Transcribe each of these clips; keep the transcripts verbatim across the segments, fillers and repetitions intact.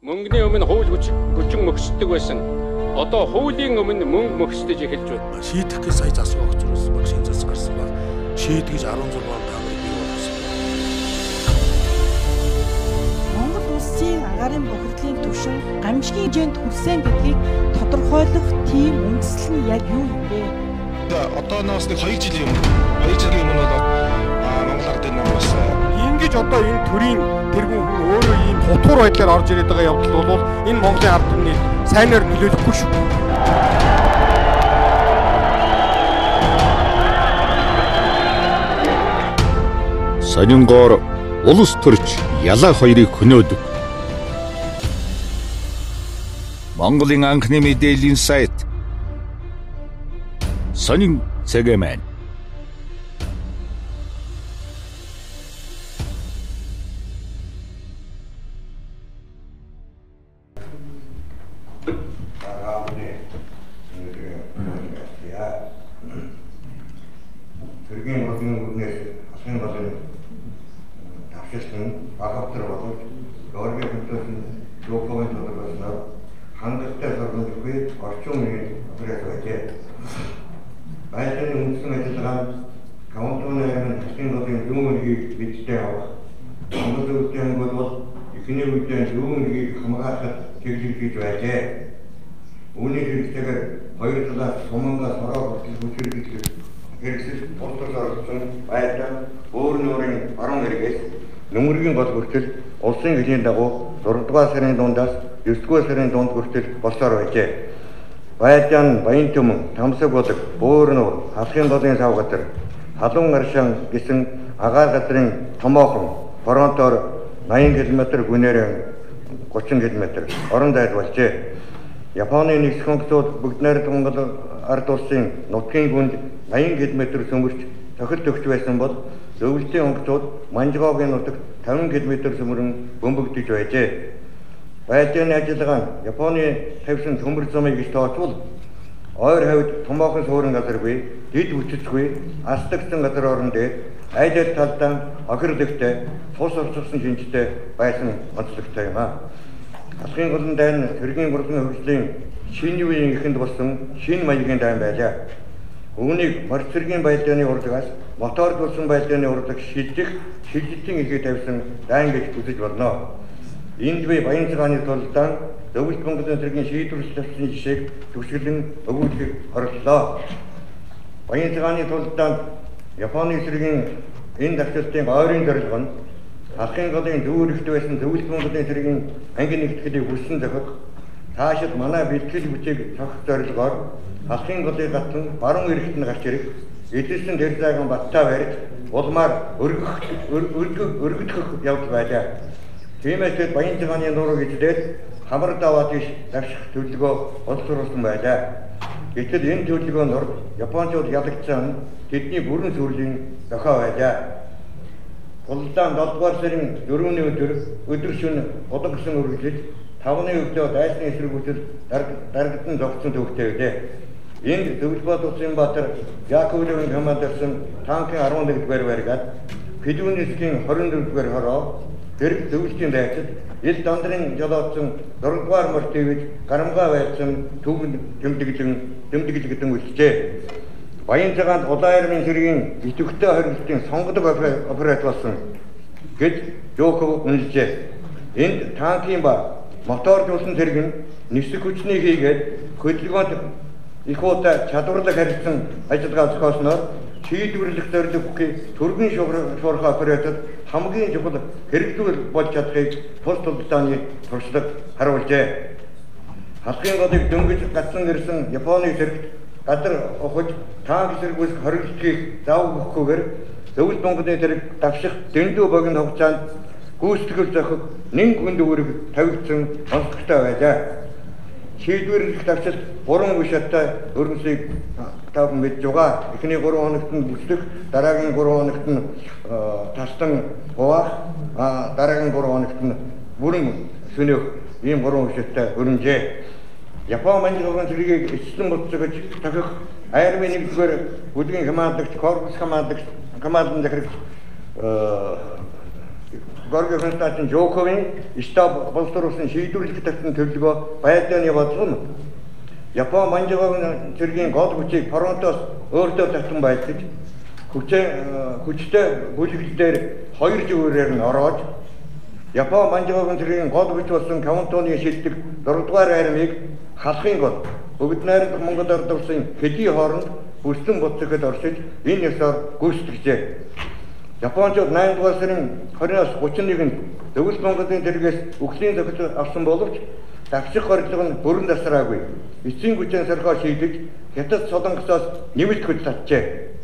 Мөнгөний өмнө хууль хүчин мөхсдөг байсан. Одоо хуулийн өмнө мөнгө мөхсдөж эхэлж байна. Шийдэх гэж сая засаг өгч байсан баг шинэ засаг гарсан баг. Шийдгэж арван зураг он таамаг бий болсон. Монгол улсын агаарын бохирдлын түвшин гамшигын хэмжээнд хүрсэн гэдгийг тодорхойлох тийм үндэслэл нь яг юу юм бэ? Одооноос нэг хоёр жилийн өмнө хоёр жилийн өмнө бол Монгол Ардын намаас ингэж одоо энэ төрийн тэргүүн хүн өөрөө ийм хутуур байдлаар орж ирээд байгаа явдал бол энэ Монголын ард түмний сайнаар нөлөөлөхгүй шүү. Сонингоор улс төрч ялаа хоёрыг хөнөөдөг. Монголын анхны мэдээллийн сайт Сонин цэгэмен. Тэргийн модны үднээс асуун болон тавшилсан багавтар боловч өөрийн хөдөлсөн документ тодорхойлсноор хангалттай соргондгүй орчин үеийн операц байжээ. Байцааны үндсэн ажиллагаа каунтонын асуун болон юумыг бидтэй авах. Монгол улсын бол эхний үедээ юумыг хамгаалахад чиглэл хийж байжээ. Үүний хэрэгтэйгээр хоёр талаас сумангаас ороо хүртэл хүчирдэж хэрэгсэл улсаас орсон байдлаа өөр нөрийн баруун эргээс нөмөргийн гол хүртэл улсын хилийн дагуу дөрөвдүгээр сарын дундаас девдүгээр сарын дунд хүртэл болсоор байжээ. Баяжаан, Баян Түмэн, Тамсаг болог, Бөөрнөр, Халахын голын савгатар, Халуун Аршан гэсэн агаар газрын томоохон фронтоор найман километр гүнээр гучин километр орон зайд болжээ. Японы нэгдсэн хонцууд бүгд найрамд Монгол ард улсын нутгийн гүнд найман километр сөмөрч тохил төгч байсан бол өвөлтийн хонцууд Манжгоогийн нутагт тавин километр сөмөрөн бөмбөгдөж байжээ. Байцааны ажиллагаа нь Японы тавьсан төмөр замыг гэж тооцвол ойр хавьд томоохон суурин газаргүй, дид хүчицгүй, астагсан газар орон дээр айдад талдаа охирлогтой, цус орцсон шинжтэй байсан онцлогтой юм аа. Алхын голын дайн тэргийн гурлын хөгжлийн шинэ үеийн эхэнд болсон шинэ маягийн дайн байлаа. Үүнийг морцэргийн баялааны урлагаас мотордулсан баялааны урлаг шилжих, шилжилтийн ихийг тавьсан дайн гэж үзэж болно. Энд би Баян цагааны тулдаан зөвлөлт Монголын тэргийн шийдвэрлэж авсан жишээг төвшгөлн өгүүлэхийг оролдлоо. Баян цагааны тулдаанд Японы эсрэгийн энэ давталтын ойрын зорилго нь Алхын голын дүүрэгт байсан зөвлөлт Монголын тэргийн анги нэгтгэлийг хүссэн зохих таашид манай бэлтгэл бичиг цогц зорилгоор Алхын голыг гатан баруун эрэгт нь гарч ирэх эдэлсэн тэр зайган баттай барьж улмаар өргөх өргөдөх явдал байлаа. Тиймээс Баян цагааны нуурыг эзлээд хамар даваад иш давших төлөвлөгөө олдруулсан байлаа. Гэтэл энэ төлөвлөгөөнд Японууд ялагдсан тэдний бүрэн сүрлийн дохио байлаа. Улдаан долдугаар сарын дөрөвний өдөр өдөр шөнө удаг гисэн үргэлж тавны өглөө дайсны эсрэгүүтэл дарагдан зогцсон төвхтэй байлээ. Энд Зөвлбат Улсанбаатар Яаковлевын командорсон танкын арван нэгдүгээр баригад Педүнисгийн хорин дөрөвдүгээр хороо тэрэг зөвлөлтийн дайцад ил дандрын жолоодсон дөрөвдүгээр морт дэвж гарамгаа байсан төвөнд тэмдэглэн тэмдэглэгдэн үлджээ. Баян цагаанд Улаан цэргийн идэвхтэй хоригдлын сонгодог операц болсон гэж Жоков үнэлжээ. Энд танкын ба мотордулсан цэрэг нь нисэх хүчний хийгээд хөдөлгөөнд их удаа чадварлаг харилцан ажиллагаа зохиосноор шийдвэрлэх зорилго бүхий төргийн шуурхай операцид хамгийн чухал хэрэгжүүл болж чадахыг тус тулдааны туршлага харуулжээ. Халахын голыг дөнгөж гацсан ирсэн Японы зэрэгт гадар ухаж танк зэргүүс хоригдлыг заавгүйгээр зөвлөлт Монголын зэрэг давших дэндүү богино хугацаанд гүйцэтгэл зохих нэн хүнд үүрэг тавигдсан онцлогтой байлаа. Шийдвэрлэх давчилт гурван үе шаттай өрнөсийг тав мэдж байгаа. Эхний гурван хоногт нь бүслэх, дараагийн гурван хоногт нь тастан хуваах, дараагийн гурван хоногт нь бүрэн сөнөх ийм гурван үе шаттай өрнөжээ. Япон манжгоогийн цэргийг эцэслэн буцаагч тахих армийн нэгдүгээр бүлгийн командлагч, корпус командлагч, командын захирагч Георги Константин Жуковын штаб боловсруулсан шийдвэрлэх тавьсан төлөвлөгөө байдлын бодлого нь Япон манжаагийн цэргийн гол хүчийг фронтоос өөртөө татсан байлгаж хүчтэй хүчтэй бүлэглэлээр хоёр зүгээрээр нь ороод Япон манжаагийн цэргийн гол хүч болсон Кавантоны шилдэг дөрөвдүгээр армийг халахын гол бүгд найрамд Монгол ард улсын хэдий хооронд бүслэн боцоход оршиж энэ ёсоор гүйцэтгэжээ. Японууд наймдугаар сарын двадцать тридцать нэгнд Төвөл Монголын тэргээс үхлийн зөвлөлт авсан боловч давших хордлого нь бүрэн тасраагүй. Эцсийн хүчин сархаа шийдэж Хятад Солонгосоос нэмэлт хүч татжээ.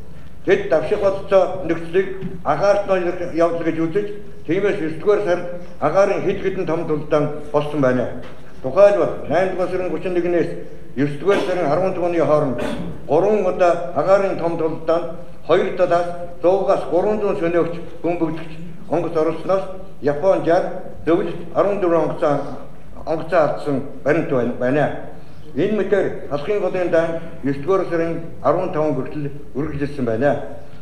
Тэд давших болцоо нөхцөлийг агаарт ноёр явдал гэж үзэж тиймээс9-р сард агаарын хэд хэдэн том тулдаан болсон байна. Тухайлбал наймдугаар сарын тридцать нэгнээс9-р сарын арван оны хооронд гурван удаа агаарын том тулдаанд хоёр талаас зуугаас гурван зуун сөнөөгч бөмбөгдөгч онгоц оруулснаас Япон жаад зөвлөлт арван дөрвөн онгоцоо онгоцоо алдсан баримт байна. Энэ мэтэр халахын голын дан9-р сарын арван таван хүртэл үргэлжилсэн байна.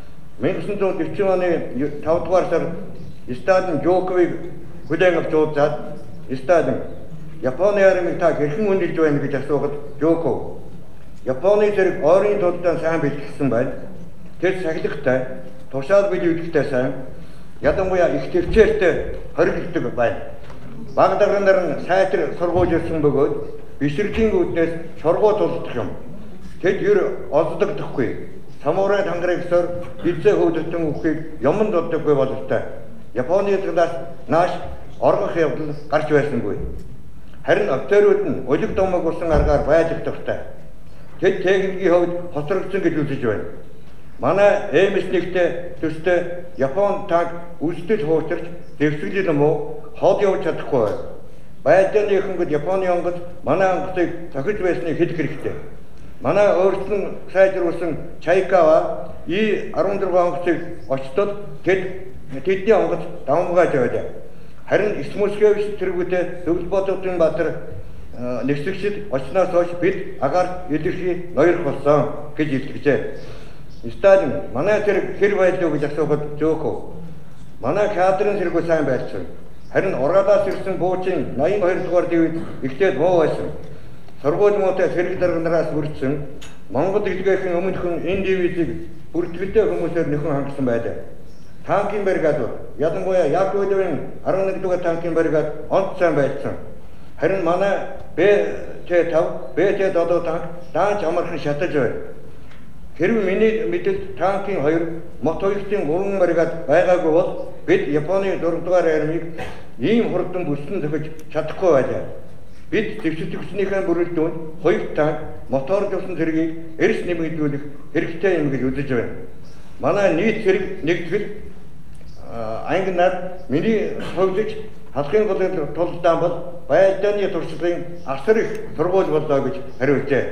천구 백구십 оны тавдугаар сард Сталин Жуковыг хүлээн авч уулзаад Сталин Японы армийг та хэрхэн үнэлж байна гэж асуухад Жуков Японы зэрэг ойрын тулдаан сайн бэлтгэсэн байна. Тэр сахилгатай, тушаал биелүүлэхтэй сайн, ядангуяа их төвчээртэй хоригддог байна. Баг дарганаар нь сайтар сургуулжсэн бөгөөд бишргийн үүднээс шоргоо тулдах юм. Тэд ер олдогдохгүй. Самурай тангарагсаар бицээ хөөдөлтөн үхийг юмд доддоггүй бололтой. Японы талаас нааш оргох явдал гарч байсангүй. Харин офицерууд нь улиг домог болсон аргаар байж дуртай. Тэд техникийн хувьд хоцрогдсон гэж үзэж байна. Манай эм эс нэгтэй төстэй Япон танк үлдэл хуучирч дэвсгэл юм уу хол явж чадахгүй. Байдлын ихэнхэд Японы онгоц манай онгоцыг цохиж байсныг хэлэх хэрэгтэй. Манай өөрсдөн сайжруулсан Чайкава И арван дөрвөн онгоцыг очтод тэд тэдний онгоц давмгааж байлаа. Харин Смолскевич тэргүүтээ Төвлбодотын Баатар нэгсгчид очноос хойш бид агаар илэрхий ноёрх болсон гэж илтгэжээ. Сталин манай зэрэг хэр байлаа гэж асуухад Жуков манай кадрын зэрэг сайн байсан. Харин ургаалаас ирсэн буучин ноён хоёр дугаар дэвид ихтэй муу байсан. Сургууль муутай зэрэг дарганараас бүрдсэн Монгол илгээхэн өмнөхөн энэ дивизийг бүртгэлтэй хүмүүсээр нөхөн хангасан байлаа. Танкийн бригад ядангуяа Яковлевын арван нэг дугаар танкийн бригад онц сайн байсан. Харин манай Б Т five, Б Т seven танк даанч амархан шатаж байна. Хэрвээ миний мэдээлэл танкийн хоёр, мотоиктийн гурван бригад байгаагүй бол бид Японы дөрөв дугаар армийг ийм хурдан бүслэн зохиж чадахгүй байлаа. Бид дэвшилт хүчнийхээ бүрэлдэхүүн хоёр танк, мотор гэсэн зэргийг эрс нэмэгдүүлэх хэрэгтэй юм гэж үзэж байна. Манай нийт хэрэг нэгтгэл ангинаар миний хөвлөж халахын голын тулдаан бол байдааны туршлагын асар их сургууль боллоо гэж хариулжээ.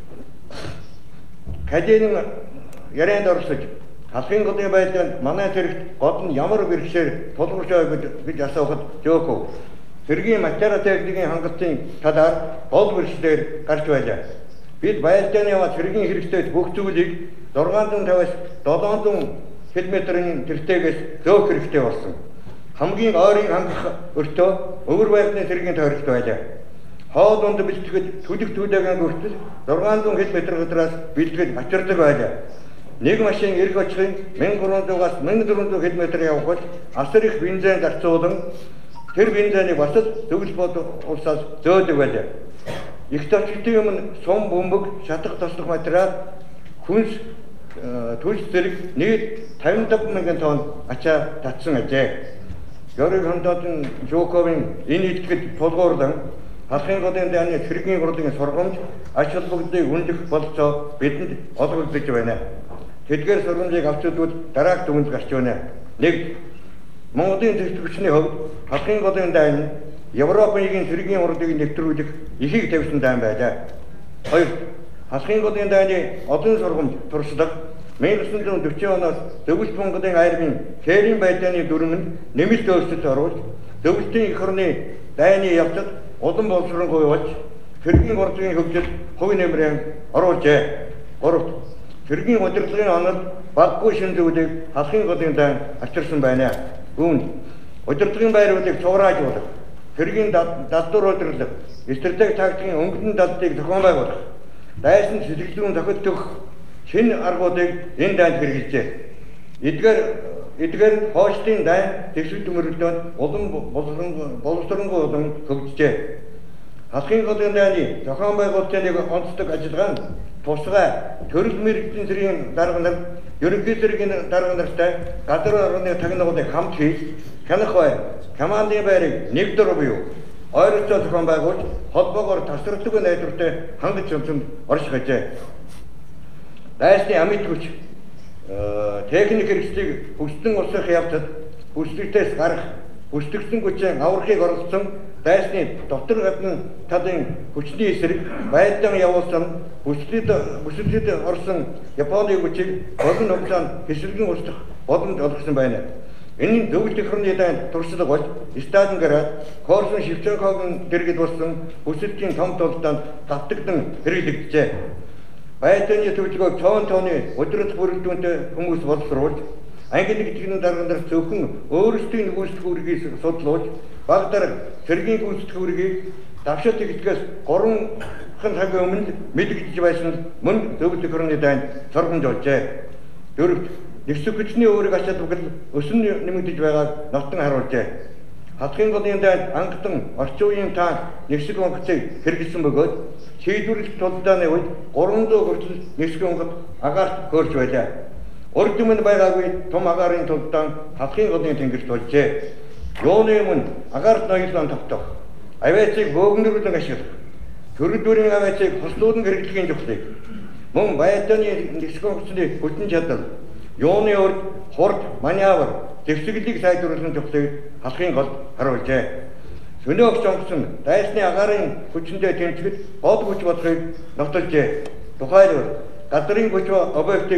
Каденин ярианд орсож халахын голын байдаанд манай зэрэгт гол нь ямар бэрхшээр тулгуур шаа гэж асуухад Жуков цэргийн материал техникийн хангалтын талаар гол бэрхшээр гарч байлаа. Бид байдааны яваа цэргийн хэрэгтэй бүх зүйлийг шесть сот пятьдесят seven сот километрийн тэртегээс зөөх хэрэгтэй болсон. Хамгийн ойрын хангах өртөө өвөр байрны цэргийн тойрогт байлаа. Хоол унд бэлтгэж төлөв төлөөгөө хүртэл шесть сот километр гадраас бэлтгэж ачирдаг байлаа. Нэг машин эрг очихын мянга гурван суугаас мянга дөрвөн сая км явхад асар их бензин зарцуулан тэр бензинийг бас Төвлбод улсаас зөөдөг байлаа. Их төвчтэй юм сум бөмбөг шатах тослох материал хүнс төлс зэрэг нийт пятьдесят мянган тонн ачаа татсан ажээ. Георги Константин Жуковын энэ итгэл тулгуурлан халахын голын дааны цэргийн хурлын сургамж ач холбогдлыг үнэлэх болцоо бидэнд олгогдож байна. Тэдгээр сургамжийг авч үзвэл дараах дүгнэлт гарч байна. Нэг Монголын зөвлөгчний хувьд халахын голын дааны Европын цэргийн хурлыг нэвтрүүлэх ихийг тавьсан даан байлаа. Хоёр халахын голын дааны олон сургамж туршлага 천구 백사십 оноос Төвөл Монголын армийн хээрийн байдааны дүрм нь нэмэлт өөрчлөлт оруулж Төвөлтийн эх орны дайны явцад улам боловсронгуй болж цэргийн хурлын хөгжил хувь нэмрээ оруулжээ. Гуравт цэргийн удирдлагын онол баггүй шин зүйлийг халахын голын даан ачирсан байна. Үүнд удирдлагын байруудыг цувраажуулах, цэргийн далдуур удирдлага, стратеги тактикийн өнгөрсөн далдыг зохион байгуулах, дайсан сэтгэлзүйн зохиол төгөх шинэ аргуудыг энэ дайнд хэрэгжижээ. Эдгээр эдгээр хойшлын дайн дэвшил төмөрлөлтөнд улам боловсронгуй улам хөгжижээ. Халахын голын дайны зохион байгуулалтын нэг онцлог ажиллагаа нь тусгай төрөл мэргэжлийн зэргийн дарга нар, ерөнхий зэргийн дарга нартай газар орны тагнуулыг хамт хийж, хянах бай, командын байрыг нэг дор буюу ойролцоо зохион байгуулж, холбоогоор тасралтгүй найдвартай хангаж өмсөнд орших ажээ. Дайсны амьд хүч техник хэрэгслийг хүчтэн урсгах явцад хүчлэгтээс гарах, хүчлэгсэн хүчин аврахыг оролцсон дайсны дотор гадна талын хүчний эсрэг байдлан явуулсан хүчлэд хүчлэд орсон Японы хүчийг болон углаан хэсэргэн устгах боломж олгосон байна. Энэ зөвлөлт хөрний дайнд туршлага болж Сталинград, Корсун, Шевченкогийн дэргэд болсон хүсэлтийн том толтонд давтагдан хэрэглэгджээ. Байдлын төлөвлөгөөг цоон тооны удирдах бүрэлдэхүүнтэй хүмүүс боловсруулж, англи нэгтгэн дарга нар зөвхөн өөрсдийн гүйцэтгэх үүргийг судлуулж, баг дарга цэргийн гүйцэтгэх үүргийг давшилт ихтгэс гурван цагийн өмнө мэдэгдэж байсан мөн зөвлөлт хөрний дайнд сургамжуулжээ. Дөрөвт нэгсэг хүчний өөрийг ачаалбал өсөн нэмэгдэж байгааг нотон харуулжээ. Халахын голын дайнд анхтан орчин үеийн танк нэгсэг онгоцыг хэрэгжүүлсэн бөгөөд шийдвэрлэх тулдааны үед гурван зуун хүртэл нэгсэг онгоц агаарт хөөрч байлаа. Урд өмнө байгаагүй том агаарын тулдаан халахын голын тэнгэрт болжээ. Юуны өмнө агаарт ноёлон тогтоох, авиацыг бөөгнөрүүлэн ашиглах, төрөлдүүрийн авиацыг хослуулан хэрэглэхийн зохилыг, мөн байдааны нэгсэг онгоцны хүчин чадал, юуны урд хурд маневр дэвсгэлийг сайжруулсан зохилыг халахын голд харуулжээ. Өнөө огч онгоцон дайсны агаарын хүчиндээ тэмцэхэд гол хүч болохыг нотолжээ. Тухайлбал газрын хүч объектыг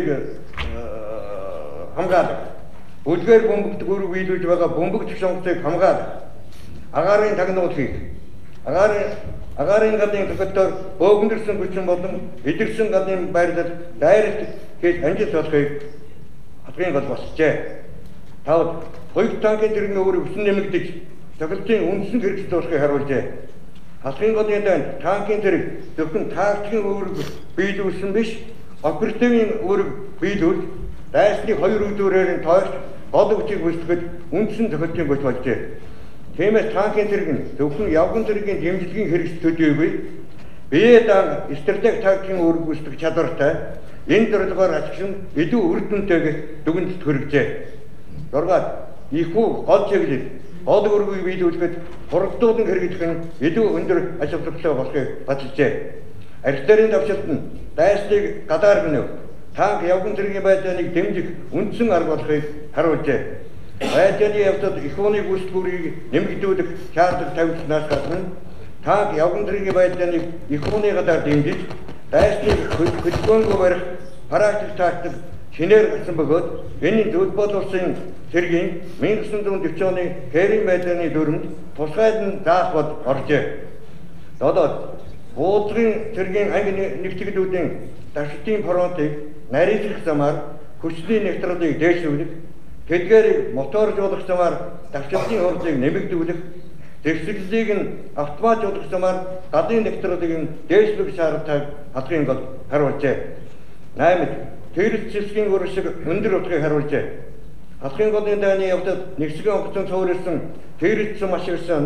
хамгаалах, үлгээр бөмбөгт гүрэг биелүүлж байгаа бөмбөгч онгоцыг хамгаалах, агаарын тагнуул хийх, агаарын агаарын гадны төгөлтөөр бөөгнөрсөн хүчин болон эдгэрсэн гадны байрлал дайралт хийж амжилт олохыг халахын гол болжээ. Тавд хоёр танкын зэргийн өөрийг өсөн нэмэгдэж тохиолдлын үндсэн хэрэгсэл болохыг харуулжээ. Халахын голын дайнд танкын зэрэг зөвхөн тактикийн үүрэг биелүүлсэн биш, оперативын үүрэг биелүүлж, дайсны хоёр өдөрөөр тойрч гол хүчийг бүсгэхэд үндсэн тохиолдлын бүс болжээ. Тиймээс танкын зэрэг нь зөвхөн явган зэргийн дэмжлэгийн хэрэгсэл төдийгүй бие даан стратеги тактикийн үүрэг бүсгэх чадвартай энэ зорилгоор ашиглан илүү үр дүнтэйг дүгнэлт хүргэжээ. Дургаад ихүү гол чиглэл гол үүргийг биелүүлэхэд хурддуулан хэрэгжих нь илүү өндөр ач холбогдолтой болохыг баталжээ. Архитектурын давшилт нь дайсныг гадаар гэнэ танк явган зэргийн байдлыг дэмжих үндсэн арга болохыг харуулжээ. Байдлын явцад их ууны гүйцэтгүүрийг нэмэгдүүлэх шаардлага тавигдсанаас гадна танк явган зэргийн байдлыг их ууны гадаар дэмжиж дайсныг хөдөлгөөнгүй барих практик тактик шинээр гарсан бөгөөд энэ зөвлбол улсын цэргийн 천구 дэвтэж оны хэрийн байдлын дүрмэнд тусгайд нь заах бод оржээ. Додоод буудлагын цэргийн анги нэгтгэлүүдийн давшилтын фронтыг нарийжлах замаар хүчний нэгтралыг дээшлүүлэх, тэдгээрийг моторжуулах замаар давшилтын хурлыг нэмэгдүүлэх, дэвсгэлийг нь автоматжуулах замаар гадны нэгтралыг нь дээшлүүлэх шаардлагыг халахын гол харуулжээ. Наймд тэрс зэвсгийн уршиг өндөр утгыг харуулжээ. Халахын голын дайны явдад нэгсэг онгоцон цуурилсан тэрссэн машигсан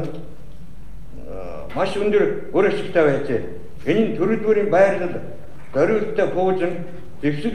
маш өндөр уршигтай байжээ. Энэ нь төрөлдүүрийн байрлал, зориулттай пуужин, зэвсэг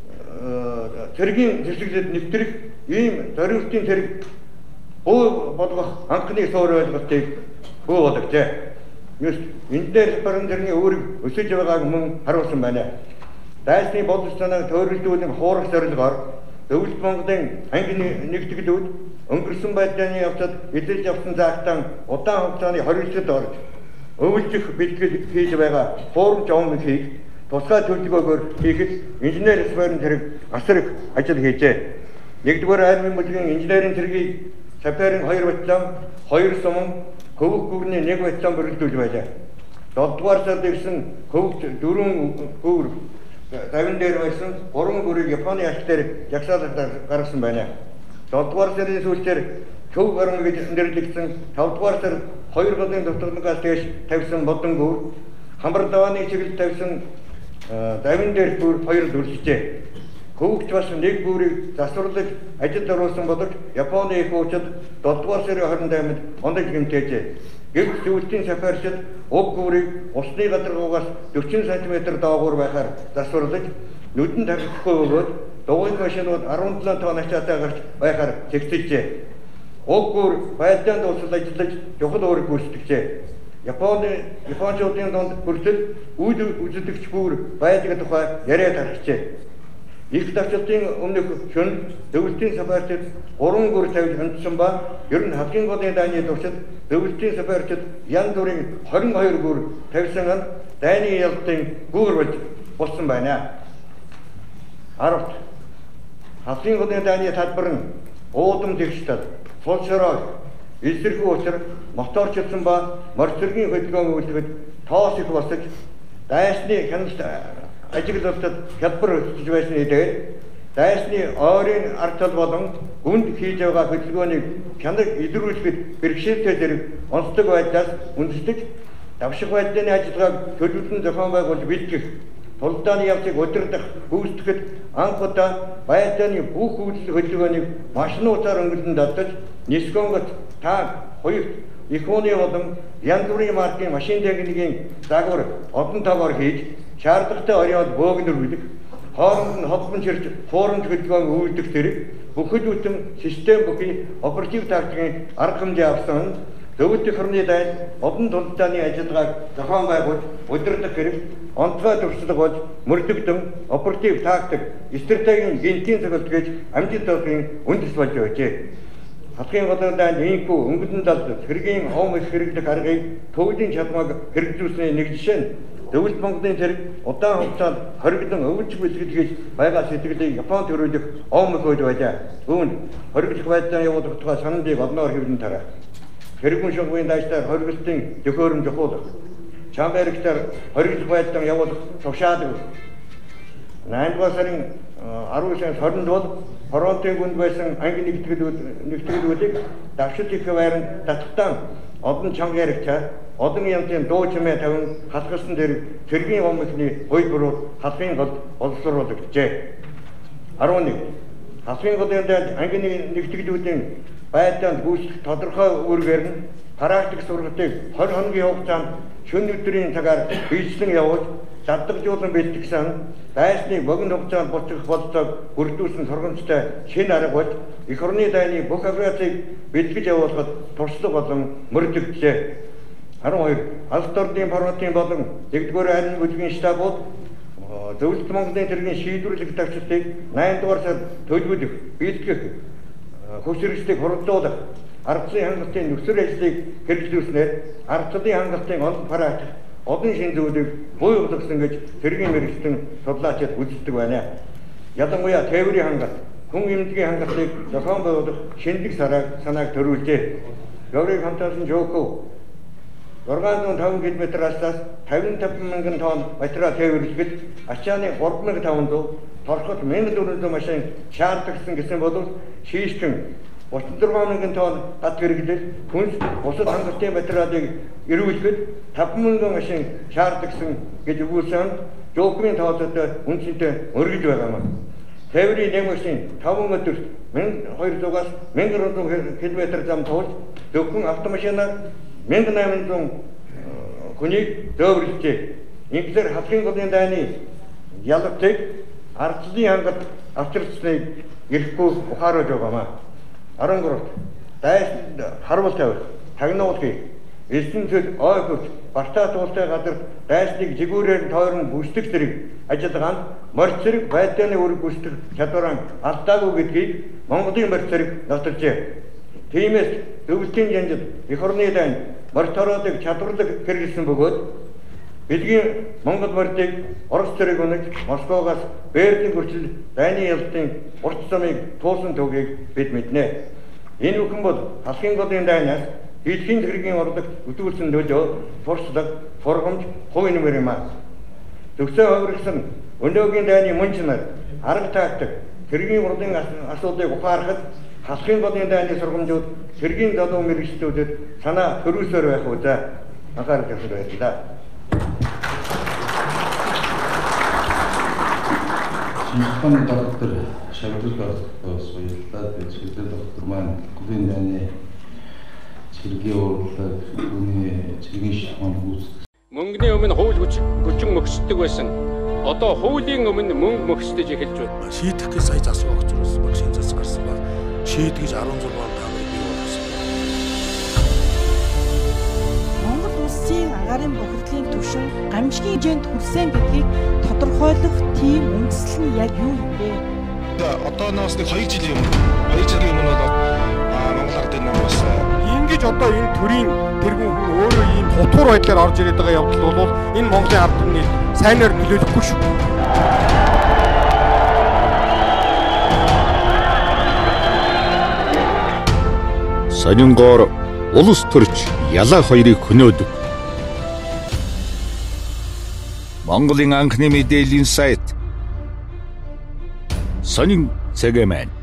цэргийн зэвсгэлд нэвтрэх ийм зориултын цэрэг буу болгох анхны суур ойлголтыг буу болгожээ. Юуст энэ дээр баруун зэргийн өөрийг өсөж байгааг мөн харуулсан байна. Дайсны бодол санааг тойролдуулан хуурах зорилгоор Зөвлөлт Монголын анги нэгтгэлүүд өнгөрсөн байдлын явцад эдэлж авсан заагтан удаан хугацааны хоригдлод орж өвлжих бэлтгэл хийж байгаа хуурамч омгийг тусгай төлөвлөгөөр хийхэд инженер сферын зэрэг асар их ажил хийжээ. Нэгдүгээр армийн бүлгийн инженерийн цэргийг сапарын хоёр батлон, хоёр суман, хөвөг гүрний нэг батлон бүрэлдүүлж байлаа. Долдугаар сард ирсэн хөвөгт дөрвөн гүр тавин дээр байсан гурван гүрийг Японы алт дээр жагсаалаад гаргасан байна. Долдугаар сарын сүүлээр Төв баруун гэж нэрлэгдсэн тавд дугаар сар хоёр голын дутаглагаас дээш тавьсан бодон гүр хамар давааны чиглэл тавьсан давин дээр бүр хоёр дүрлжээ. Хөвгч бас нэг бүрийг засварлаж ажилд оруулсан боловч Японы их хуучид долдугаар сарын хорин аймад ондож гэмтээжээ. Гэвч сүүлтийн сафарчид уг бүрийг усны гадаргуугаас дөрвөн сантиметр доогуур байхаар засварлаж нүдэн тархихгүй бөгөөд дугуйн машинууд арван долоо тонн ачаатай гарч байхаар зэгцэлжээ. Уг бүр байлдаанд уусал ажиллаж чухал өөрийг гүйцэтгэжээ. Японы Япончуудын донд хүртэл үйл үзэгдэгч бүр байдаг тухай яриад харагчээ. Их давчдын өмнөх шөнө Дөвлөлтийн сафарчид гурван гүр тавьж хандсан ба ер нь хадгийн голын дайны туршид Дөвлөлтийн сафарчид янз бүрийн хорин хоёр гүр тавьсан нь дайны ялтын гүр болж болсон байна. Аравт хадгийн голын дайны талбар нь уудам тэгштад фолшороо эсэрхүү учир моторчлсон ба морцэргийн хөдөлгөөн үйлдвэд тоос их босож дайсны хяналт ажиглалтад хялбар өсөж байсны дээр дайсны ойрын артал болон гүнд хийж байгаа хөдөлгөөнийг чанар илрүүлэхэд бэрхшээлтэй зэрэг онцлог байдлаас үндэслэж давших байдлын ажиллагааг төлөвлөн зохион байгуулж бэлтгэх тулдааны явцыг удирдах гүйцэтгэхэд анх удаа байдааны бүх үйлдэл хөдөлгөөнийг машинуудаар өнгөлөн дадаж нисгонгот та хоёр их хууны болон янз бүрийн маркийн машин техникийн загвар одон таваар хийж шаардлагатай оройд бөөгнөрүүлэх хооронд нь холбон чирч хуурамч хөдөлгөөн үйлдэх зэрэг бүхэл бүтэн систем бүхий оператив тактикийн арга хэмжээ авсан Дөвлөлтийн хорны дайн одон тулдааны ажиллагааг зохион байгуулж удирдах хэрэг онцгой туршлага болж мөрдөгдөн оператив тактик стратегийн гинтийн цогцолт гэж амжилт олохын үндэс болж байжээ. Хадгийн голын дайн ийхүү өнгөлн далд хэргийн хом их хэрэглэх аргыг төвлийн чадмаг хэрэгжүүлсний нэг жишээ нь Дөвлөлт Монголын зэрэг удаан хугацаанд хоригдон өвлж бэлтгэж байгаа сэтгэлийг Японд төрүүлэх ом хөөд байлаа. Үүнд хориглох байдлаа явуулах тухай санамжийг олноор хэвлэн тараа. Хэрэгүн шугамын дайчдаар хориглолтын зохиорон жохуулах. Чамбаригтаар хориглох байдлаа явуулах тушаадаг. найдугаар сарын аравын сарын хорионд бол Торонтын гүнд байсан анги нэгтгэл нэгтгэлүүдийг давшилт их байранд татхтан одон чанга яригчаа одон янзын дуу чимээ тавин хасгалсан дээр цэргийн гомхны хойбрууд халахын гол боловсруулагджээ. арван нэг халахын голын дээд анги нэгтгэлүүдийн байдаанд гүйцэх тодорхой үүргээр нь практик сургалтыг хоёр хоногийн хугацаанд шөнө өдрийн цагаар бичлэн явуулж заддагжуулан бэлтгэсэн дайсны богино хугацаанд буцах болцоог бүрдүүлсэн сургамжтай шинэ арга болж эх орны дайны бүх операцийг бэлтгэж явуулахад туршлага болон мөрдөглөө. арван хоёр алт ордын парламентын болон нэгдүгээр армийн бүлгийн штабууд Дөвлөлт Монголын цэргийн шийдвэрлэх давчилтыг найман дугаар сард төлөвлөх, бэлтгэх, хөшрөжлийг хурдуулах, ардсан хангалтын нөхцөл ажлыг хэрэгжүүлснээр ардсан хангалтын олон практик одон шин зүйлийг бий болгосон гэж цэргийн мэргэжтэн судлаачид үздэг байна. Ялангуяа тээврийн хангалт, хүн эмнэлгийн хангалтыг зохион байгуулах шинэлэг санааг төрүүлжээ. Гаврыг хамтаасан Жоков зургаан зуун таван километр алсаас тавин таван мянган тонн материал тээвэрлэхэд ачааны гурван мянган таван зуун торхот мянган дөрвөн зуун машин шаардлагасан гэсэн бол шийшгэн гучин дөрвөн мянган тонн гад хэрэглэл хүнс бусад хангалтын материалыг эрүүлэхэд таван мянган машин шаардлагасан гэж өгүүлсэн Жоковын тооцоотой үнцэнтэй өргөж байгаамаа. Тээврийн нэг машин таван өдөрт хоёрдугаас мянган километр зам туулж зөвхөн автомашинаар мянган найман зуун хүнийг дөөвөрлөжээ. Ингээр халахын голын дайны ялгтыг ардсан хангалт авчирчныг ирэхгүй ухааруулж байгаамаа. арван гурав дайсанд харуулт тавих, тагнуулт хийх, эсэнцэл ой хурц, бартаа туултай газар дайсныг жигүүрээр тойрон бүсдэг зэрэг ажиллагаанд морь зэрэг байдааны үүрэг бүсдэг чадвараа алдаагүй гэдгийг Монголын морь зэрэг нотолжээ. Тиймээс Дөвлөлтийн янзд эх орны дайн морь тороодыг чадварлаг хэрэглэсэн бөгөөд Бэлгийн Монгол морьдыг Орос зэрэг өнөж Москвагаас Берлин хүртэл дайны ялтын урт замыг туулсан төвгийг бид мэднэ. Энэ бүхэн бол халахын голын дайнаас дэлхийн цэргийн орлогт өтүүлсэн нөлөө, туршлага, форгомж, хувь нэмэр юм аа. Төгсөө хувирсан өнөөгийн дайны мөн чанар, арга тактик, цэргийн урлын асуудлыг ухаарахад Хасхийн болын дайны сургамжууд цэргийн залуу мэргэжлүүдэд санаа төрүүлсээр байх үедээ анхаарал тавьж байна. Шинжлэхүүний доктор Шавдрал доктороос баярлалаа. Тэгээд Шавдрал доктор маань ковид дайны цэргийн урлаг, түүний цэргийн шахман үүсгэх. Мөнгөний өмнө хууль хүчин мөхсдөг байсан. Одоо хуулийн өмнө мөнгө мөхсдөж эхэлж байна. Шийдэх гэж сая засаг огч болсон баг, шинэ засаг гарсан баг. Шийдгэж арван зургаан таамаг бий болсон. Монгол улсын агаарын бохирдлын түвшин гамшигын хэмжээнд хүрсэн гэдгийг тодорхойлох тийм үндэслэл нь яг юу юм бэ? Одооноос нэг хоёр жилийн өмнө, хоёр жилийн өмнө бол Монгол Ардын намаас Ингэж одоо энэ төрийн тэргүүн хүн өөрөө ийм хутуур байдлаар орж ирээд байгаа явдал бол энэ Монголын ард түмний сайнаар нөлөөлөхгүй шүү. Сонингоор улс төрч ялаа хоёрыг хөнөөдөг. Монголын анхны мэдээллийн сайт Сонин цэгэмен